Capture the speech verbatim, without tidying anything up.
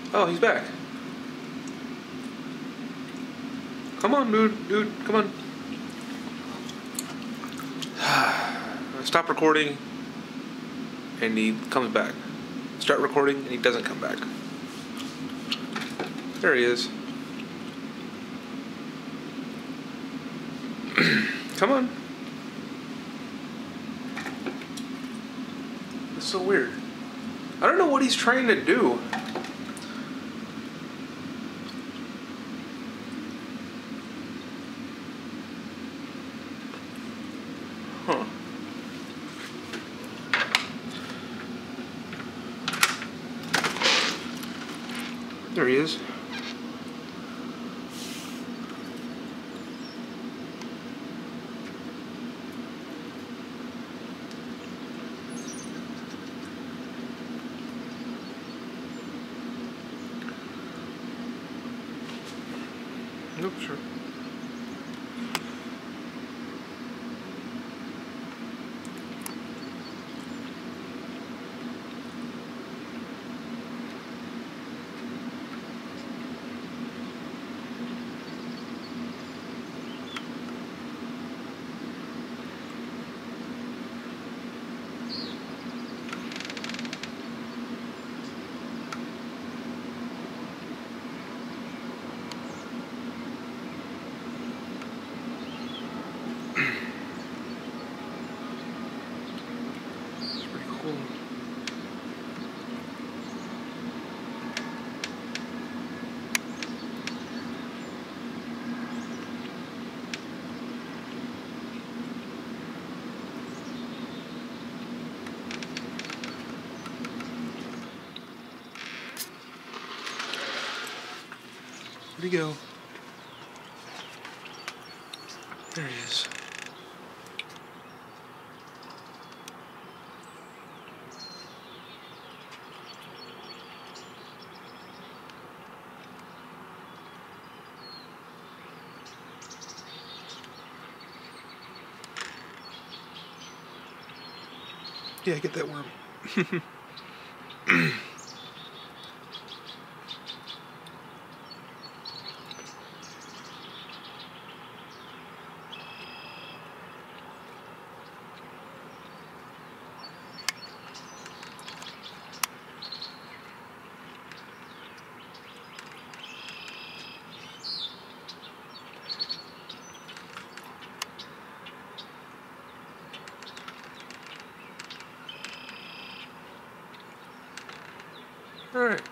Oh, he's back. Come on, dude, dude, come on. Stop recording, and he comes back. Start recording, and he doesn't come back. There he is. Come on. It's so weird. I don't know what he's trying to do. Huh. There he is. Nope, sure. Cool. Where'd he go? There he is. Yeah, get that worm. All right.